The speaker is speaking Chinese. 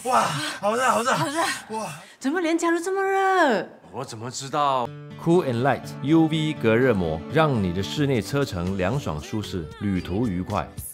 哇，好热，好热， 好热！ 哇， 怎么连脚都这么热？ 我怎么知道？ Cool N Lite UV 隔热膜，让你的室内车程凉爽舒适，旅途愉快。